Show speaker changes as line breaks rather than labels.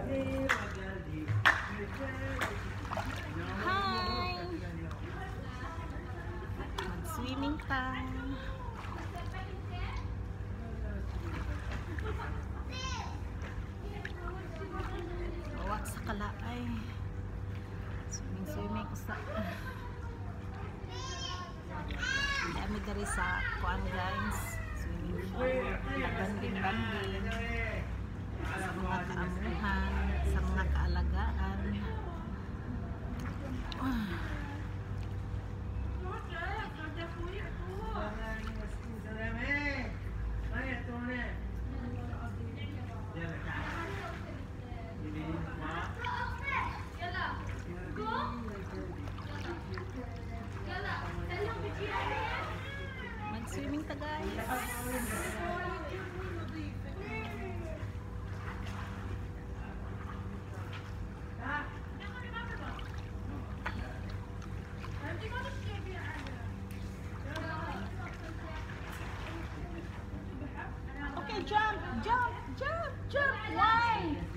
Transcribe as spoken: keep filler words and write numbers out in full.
Hi! Mag-swimming time. Bawa sa kalaay. Swimming-swimming usa. Dami dari sa kuan guys. Swimming pool. Banding-banding. Sa mga kaamuhan. Sa mga kaalagaan. Mag-swimming ta guys. Okay, jump, jump, jump, jump. One.